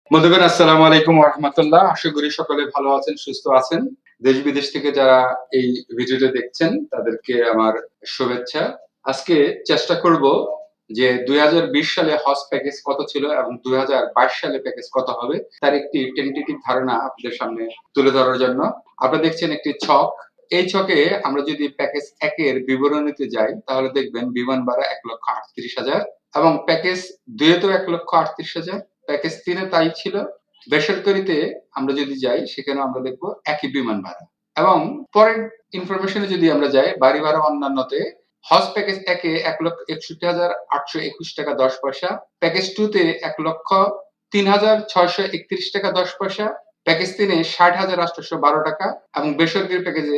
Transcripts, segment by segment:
বন্ধুগণ, আসসালামু আলাইকুম ওয়া রাহমাতুল্লাহ। আশা করি সকলে ভালো আছেন, সুস্থ আছেন। দেশ বিদেশ থেকে যারা এই ভিডিওটা দেখছেন তাদেরকে আমার শুভেচ্ছা। আজকে চেষ্টা করব যে ২০২০ সালে হজ প্যাকেজ কত ছিল এবং ২০২২ সালে প্যাকেজ কত হবে তার একটি টেন্টেটিভ ধারণা আপনাদের সামনে তুলে ধরার জন্য। আপনারা দেখছেন একটি ছক। এই ছকে আমরা যদি প্যাকেজ ১ এর বিবরণীতে যাই তাহলে দেখবেন বিমান ভাড়া ১,৩৮,০০০ এবং প্যাকেজ ২ তেও ১,৩৮,০০০, প্যাকেজ ৩ এ তাই ছিল। বেসরকারিতে আমরা যদি যাই সেখানেও আমরা দেখব একই বিমান ভাড়া। এবং পরের ইনফরমেশনে যদি আমরা যাই বাড়ি ভাড়া অন্যান্যতে হজ প্যাকেজ ১ এ ১,৬১,৮২১ টাকা ১০ পয়সা, প্যাকেজ ২ তে ১,০৩,৬৩১ টাকা ১০ পয়সা, প্যাকেজ ৩ এ ৬০,৮১২ টাকা এবং বেসরকারি প্যাকেজে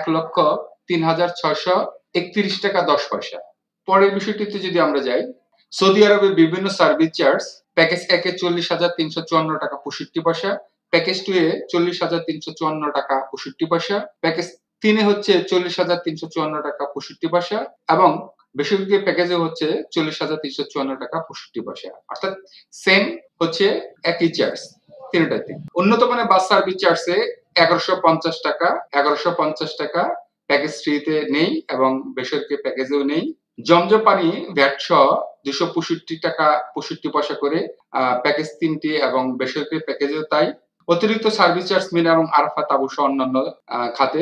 ১,০৩,৬৩১ টাকা ১০ পয়সা। পরের বিষয়টিতে যদি আমরা যাই, সৌদি আরবে বিভিন্ন সার্ভিস চার্জ প্যাকেজ ১ এ ৪০,৩৫৪ টাকা ৬৫ পয়সা, প্যাকেজ ২ এ ৪০,৩৫৪ টাকা ৬৫ পয়সা, প্যাকেজ ৩ এ হচ্ছে ৪০,৩৫৪ টাকা ৬৫ পয়সা এবং বেসরকারি প্যাকেজে হচ্ছে ৪০,৩৫৪ টাকা ৬৫ পয়সা। অর্থাৎ সেম হচ্ছে একই চার্জ তিনটাতে। উন্নত মানের বাস সার্ভিস চার্জে ১১৫০ টাকা ১১৫০ টাকা প্যাকেজ 3 তে নেই এবং বেসরকারি প্যাকেজেও নেই। জমজম পানি ভ্যাট সহ ২৬৫ টাকা ৬৫ পয়সা করে প্যাকেজ ৩ টি এবং বেসরকারি প্যাকেজেও তাই। অতিরিক্ত সার্ভিস চার্জ মিনা এবং আরাফা তাবু সহ অন্যান্য খাতে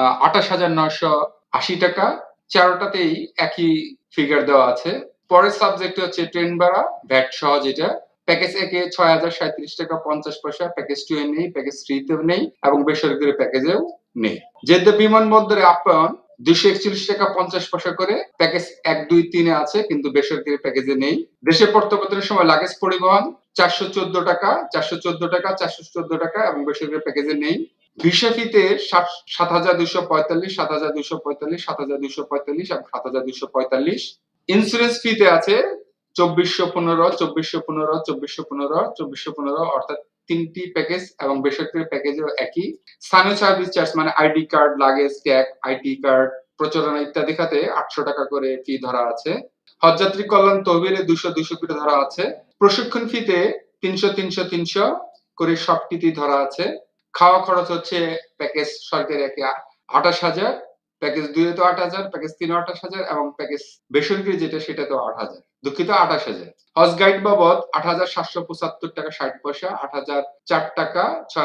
২৮,৯৮০ টাকা। ৪টাতেই একই ফিগার দেওয়া আছে। পরের সাবজেক্ট হচ্ছে ট্রেন ভাড়া ভ্যাট সহ যেটা প্যাকেজ ১ এ ৬,০৩৭ টাকা ৫০ পয়সা, প্যাকেজ 2 এ নেই, প্যাকেজ 3 তেও নেই এবং বেসরকারি প্যাকেজেও নেই। জেদ্দা বিমানবন্দরে আপ্যায়ন ২৪১ টাকা ৫০ পয়সা করে প্যাকেজ ১, ২, ৩ এ আছে কিন্তু বেসরকারি প্যাকেজে নেই। দেশে প্রত্যাবর্তনের সময় লাগেজ পরিবহন ৪১৪ টাকা ৪১৪ টাকা ৪১৪ টাকা এবং বেসরকারি প্যাকেজে নেই। ভিসা ফিতে ৭,২৪৫ ৭,২৪৫ ৭,২৪৫ এবং ৭,২৪৫। ইন্স্যুরেন্স ফিতে আছে ২৪১৫ ২৪১৫ ২৪১৫ ২৪১৫ অর্থাৎ ৩টি প্যাকেজ এবং বেসরকারি প্যাকেজেও একই। স্থানীয় সার্ভিস চার্জ মানে ID card, luggage, tag, IT card, প্রচারণা ইত্যাদি খাতে ৮০০ টাকা করে ফি ধরা আছে। হজযাত্রী কল্যাণ তহবিলে ২০০ করে ধরা আছে। প্রশিক্ষণ ফিতে ৩০০ করে সবটিতেই ধরা আছে। খাওয়া খরচ হচ্ছে প্যাকেজ সরকারি ১ এ ২৮,০০০, প্যাকেজ ২ এ তো ৮,০০০, প্যাকেজ ৩ এ ২৮,০০০ এবং প্যাকেজ বেসরকারি যেটা সেটাতেও ৮,০০০। দুঃখিত ২৮,০০০। হজ গাইড বাবদ ৮,৭৭৫ টাকা ৬০ পয়সা, ৮,০০৪ টাকা,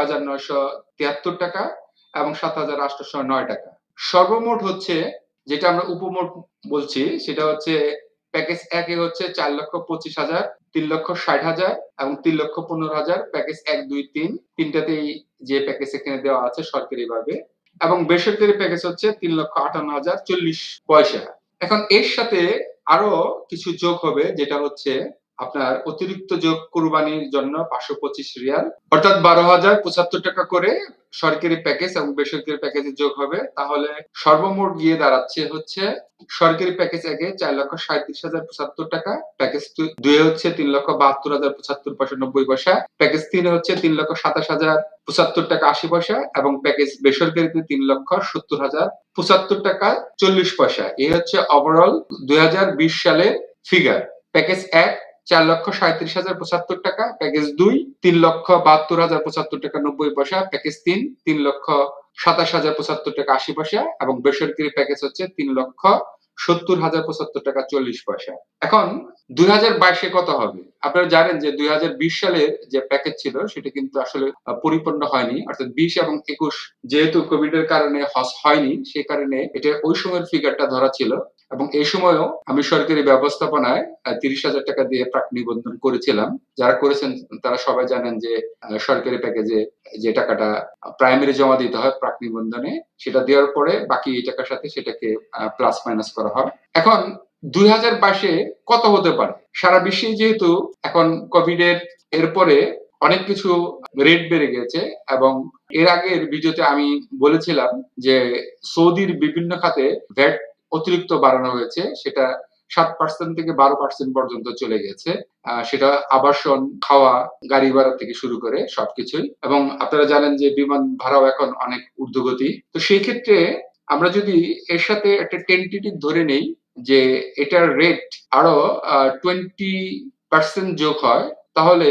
৬,৯৭৩ টাকা এবং ৭,৮০৯ টাকা। সর্বমোট হচ্ছে যেটা আমরা উপমোট বলছি সেটা হচ্ছে প্যাকেজ ১ এ হচ্ছে ৪,২৫,০০০, ৩,৬০,০০০ এবং ৩,১৫,০০০। প্যাকেজ ১, ২, ৩ তিনটাতেই যে প্যাকেজ এখানে দেওয়া আছে সরকারিভাবে এবং বেসরকারি প্যাকেজ হচ্ছে ৩,৫৮,০৪০ পয়সা। এখন এর সাথে আরো কিছু যোগ হবে যেটা হচ্ছে আপনার অতিরিক্ত যোগ কুরবানির জন্য ৫২৫ রিয়াল অর্থাৎ ১২,০৭৫ টাকা করে সরকারি প্যাকেজ এবং বেসরকারি প্যাকেজে যোগ হবে। তাহলে সর্বমোট গিয়ে দাঁড়াচ্ছে হচ্ছে সরকারি প্যাকেজ ১ এ ৪,৩৭,০৭৫ টাকা, প্যাকেজ ২ এ হচ্ছে ৩,৭২,০৭৫ পয়সা ৯০ পয়সা, প্যাকেজ ৩ এ হচ্ছে ৩,২৭,০৭৫ টাকা ৮০ পয়সা এবং প্যাকেজ বেসরকারিতে ৩,৭০,০৭৫ টাকা ৪০ পয়সা। এই হচ্ছে ওভারঅল ২০২০ সালের ফিগার। প্যাকেজ ১ ৪,৩৭,০৭৫ টাকা, প্যাকেজ ২ ৩,৭২,০৭৫ টাকা ৯০ পয়সা, প্যাকেজ ৩ ৩,২৭,০৭৫ টাকা ৮০ পয়সা এবং বেসরকারি প্যাকেজ হচ্ছে ৩,৭০,০৭৫ টাকা ৪০ পয়সা। এখন ২০২২ এ কত হবে? আপনারা জানেন যে ২০২০ সালের যে প্যাকেজ ছিল সেটা কিন্তু আসলে পরিপূর্ণ হয়নি, অর্থাৎ ২০ এবং ২১ যেহেতু কোভিড এর কারণে হজ হয়নি সেই কারণে এটা ওই সময়ের ফিগারটা ধরা ছিল এবং এই সময়ও আমি সরকারি ব্যবস্থাপনায় ৩০,০০০ টাকা দিয়ে প্রাক নিবন্ধন করেছিলাম। যারা করেছেন তারা সবাই জানেন যে সরকারি প্যাকেজে যে টাকাটা প্রাইমারি জমা দিতে হয় প্রাক নিবন্ধনে, সেটা দেওয়ার পরে বাকি এই টাকার সাথে সেটাকে প্লাস মাইনাস করা হয়। এখন ২০২২ এ কত হতে পারে? সারা বিশ্বে যেহেতু এখন কোভিড এরপরে অনেক কিছু রেট বেড়ে গেছে এবং এর আগের ভিডিওতে আমি বলেছিলাম যে সৌদির বিভিন্ন খাতে ভ্যাট অতিরিক্ত বাড়ানো হয়েছে, সেটা ৭% থেকে ১২% পর্যন্ত চলে গেছে। সেটা আবাসন, খাওয়া, গাড়ি ভাড়া থেকে শুরু করে সবকিছুই এবং আপনারা জানেন যে বিমান ভাড়াও এখন অনেক ঊর্ধ্বগতি। তো সেই ক্ষেত্রে আমরা যদি এর সাথে একটা টেন্টেটিভ ধরে নেই যে এটার রেট আরো 20% যোগ হয় তাহলে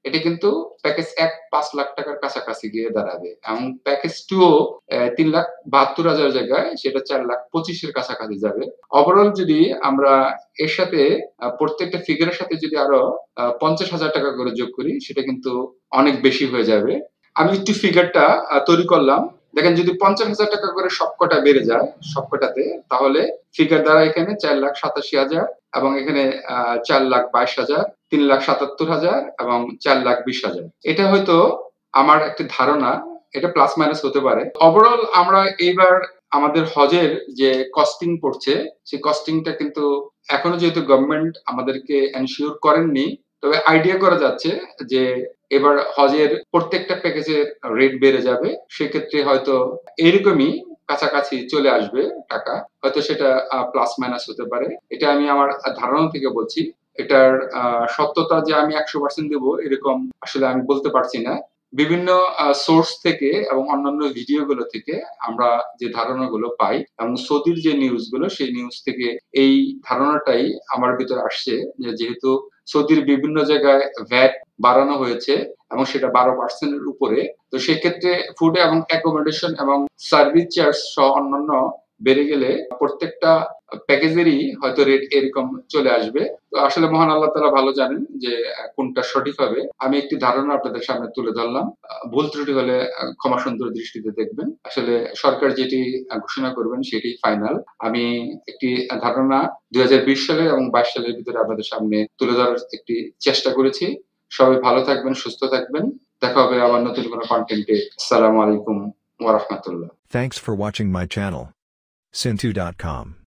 এটা কিন্তু প্যাকেজ ১ ৳৫ লাখ টাকার কাছাকাছি গিয়ে দাঁড়াবে এবং প্যাকেজ 2 ও ৩,৭২,০০০ জায়গায় সেটা ৪,২৫,০০০ এর কাছাকাছি যাবে। ওভারঅল যদি আমরা এর সাথে প্রত্যেকটা ফিগারের সাথে যদি আরো ৳৫০,০০০ করে যোগ করি সেটা কিন্তু অনেক বেশি হয়ে যাবে। আমি একটু ফিগারটা তৈরি করলাম। দেখেন যদি ৳৫০,০০০ করে সবকটা বেড়ে যায় সবকটাতে তাহলে ফিগার দাঁড়ায় এখানে ৪,৮৭,০০০ এবং এখানে ৪,২২,০০০, ৩,৭৭,০০০ এবং ৪,২০,০০০। এটা হয়তো আমার একটা ধারণা, এটা প্লাস মাইনাস হতে পারে। ওভারঅল আমরা এইবার আমাদের হজের যে কস্টিং পড়ছে, সেই কস্টিংটা কিন্তু এখনো যেহেতু গভর্নমেন্ট আমাদেরকে এনশিওর করেননি, তবে আইডিয়া করা যাচ্ছে যে এবার হজের প্রত্যেকটা প্যাকেজের রেট বেড়ে যাবে। সেক্ষেত্রে হয়তো এরকমই কাছাকাছি চলে আসবে টাকা। হয়তো সেটা প্লাস মাইনাস হতে পারে। এটা আমি আমার ধারণা থেকে বলছি। এটার সত্যতা যে আমি ১০০% দেব এরকম আসলে আমি বলতে পারছি না। বিভিন্ন সোর্স থেকে এবং অন্যান্য ভিডিওগুলো থেকে আমরা যে ধারণাগুলো পাই এবং সৌদির যে নিউজগুলো সেই নিউজ থেকে এই ধারণাটাই আমার ভিতরে আসছে যে যেহেতু সৌদির বিভিন্ন জায়গায় ভ্যাট বাড়ানো হয়েছে এবং সেটা ১২% এর উপরে। তো সেক্ষেত্রে ফুড এবং অ্যাকোমোডেশন এবং সার্ভিস চার্জ সহ অন্যান্য বেড়ে গেলে প্রত্যেকটা প্যাকেজেরই হয়তো রেট এরকম চলে আসবে। তো আসলে মহান আল্লাহ তাআলা ভালো জানেন যে কোনটা সঠিক হবে। আমি একটি ধারণা আপনাদের সামনে তুলে ধরলাম। ভুল ত্রুটি হলে ক্ষমা সুন্দর দৃষ্টিতে দেখবেন। আসলে সরকার যেটি ঘোষণা করবেন সেটি ফাইনাল। আমি একটি ধারণা ২০২০ সালের এবং ২২ সালের ভিতরে আপনাদের সামনে তুলে ধরার একটি চেষ্টা করেছি। সবাই ভালো থাকবেন, সুস্থ থাকবেন। দেখা হবে আবার নতুন কোনো কনটেন্টে। আসসালামু আলাইকুম ওয়া রাহমাতুল্লাহ। Thanks for watching my channel. Sintu.com